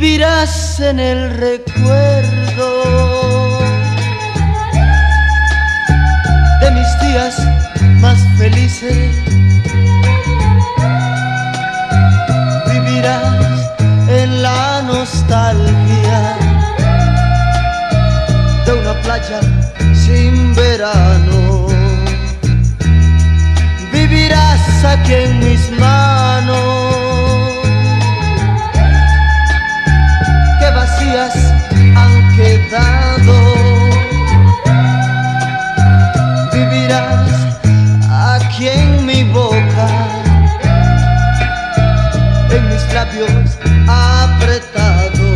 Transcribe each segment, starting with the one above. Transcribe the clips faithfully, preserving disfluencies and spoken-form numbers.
vivirás en el recuerdo de mis días más felices. Vivirás en la nostalgia de una playa sin verano. Vivirás aquí en mis manos que vacías han quedado. Vivirás aquí en mi boca, en mis labios apretados.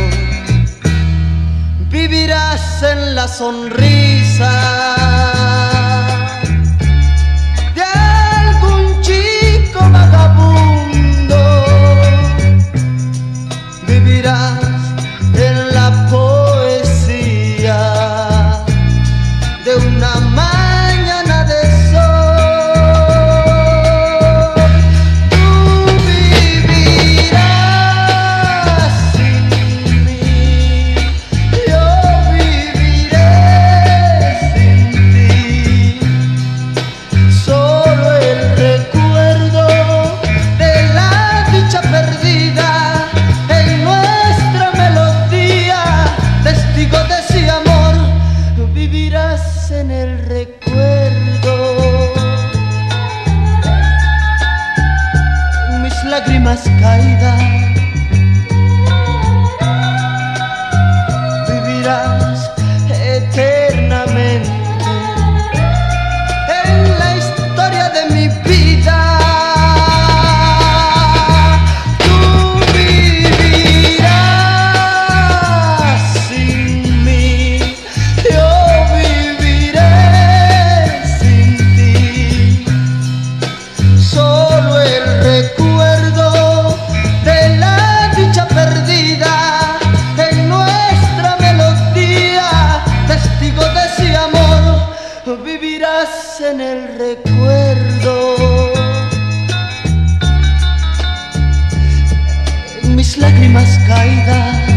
Vivirás en la sonrisa de algún chico vagabundo. Vivirás en la poesía de una mañana de sol. Tú vivirás sin mí, yo viviré sin ti. Solo el recuerdo de la dicha perdida en nuestra melodía, testigo de ese amor. Vivirás en el recuerdo, mis lágrimas caídas. Vivirás eternamente en la historia de mi vida. Tú vivirás sin mí, yo viviré sin ti. Solo el recuerdo de la dicha perdida en nuestra melodía, testigo de ese amor. Vivirás en el recuerdo, en mis lágrimas caídas.